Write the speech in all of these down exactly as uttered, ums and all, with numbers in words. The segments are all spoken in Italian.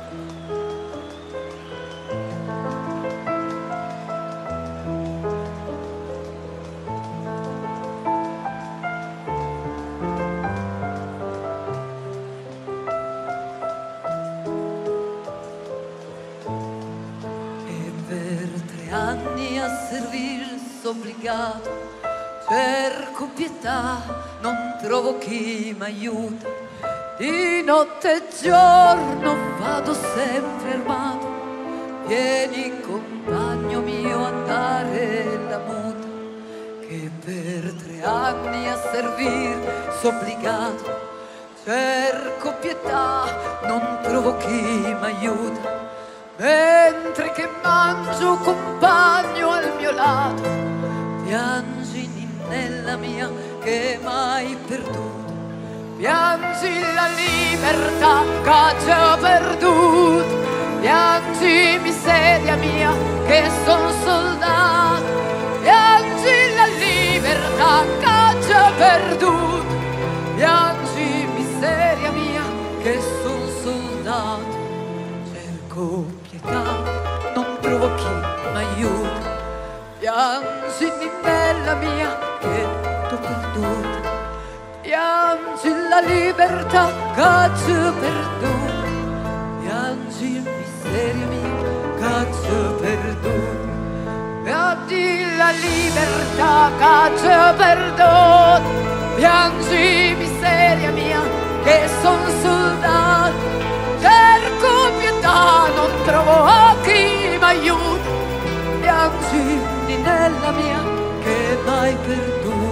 Anni a servir s'obbligato, cerco pietà, non trovo chi m'aiuta. Di notte e giorno vado sempre armato, vieni compagno mio a dare la muta. Che per tre anni a servir s'obbligato, cerco pietà, non trovo chi m'aiuta. Mentre che mangio compagno al mio lato, piangi ninnella mia che m'hai perduto, piangi la libertà che già perduto, piangi miseria mia che son soldato, piangi la libertà che già perduto, piangi miseria mia che son soldato. Cerco non trovo chi m'aiuta, piangi ninnella mia che t'ho perduta, piangi la libertà che c'è perduta, piangi miseria mia che c'è perduta, piangi la libertà che c'è perduta, piangi miseria mia che son soldato. Cerco pietà, non trovo chi m'aiuta, piangi ninnella mia che m'hai perduto.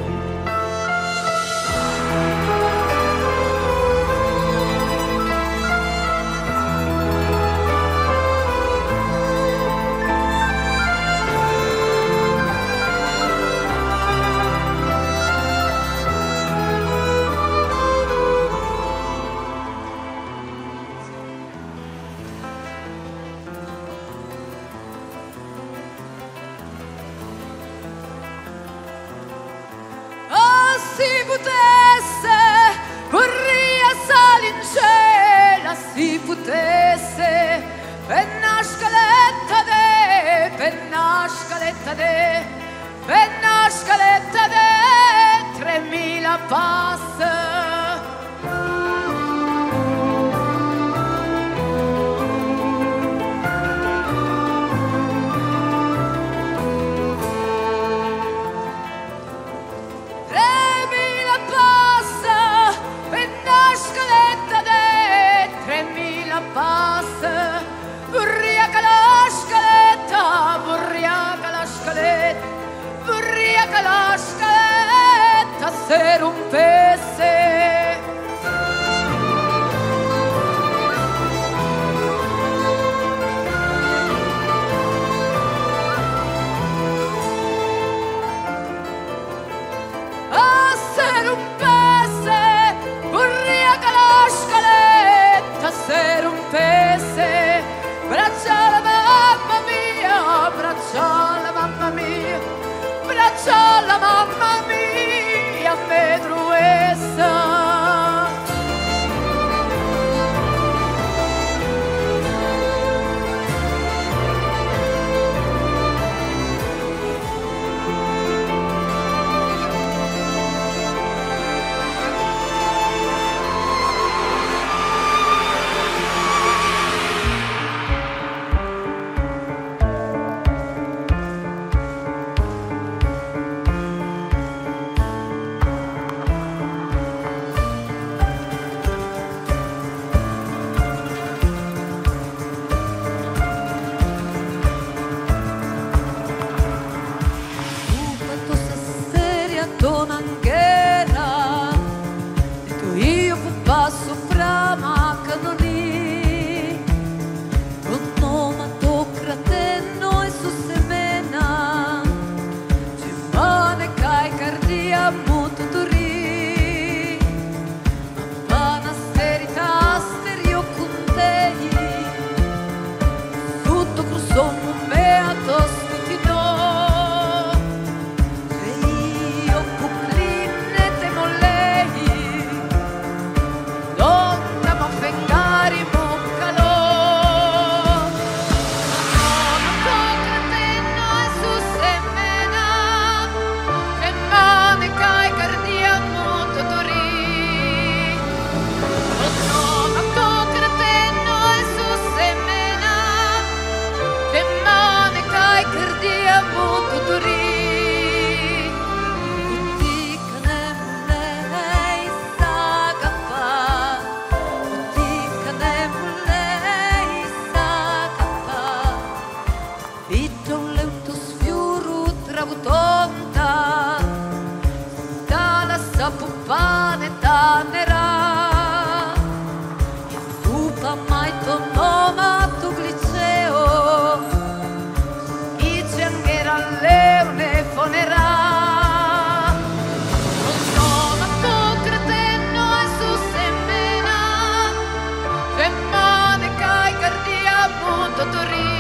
Si potesse, vorrei sali in cielo, si potesse, per una scaletta de, per una scaletta de, per una scaletta de, tremila passi. Passa, burriaca la scaletta, burriaca la scaletta, burriaca la scaletta, se rompesse. Ah, se rompesse, burriaca la scaletta, se rompesse, braccia la mamma mia, braccia la mamma mia, braccia la mamma mia, vedrò la mai tornò ma tu gliceo i c'era leone fonerà non so ma tu creteno e su semena femmane cai cardia appunto torri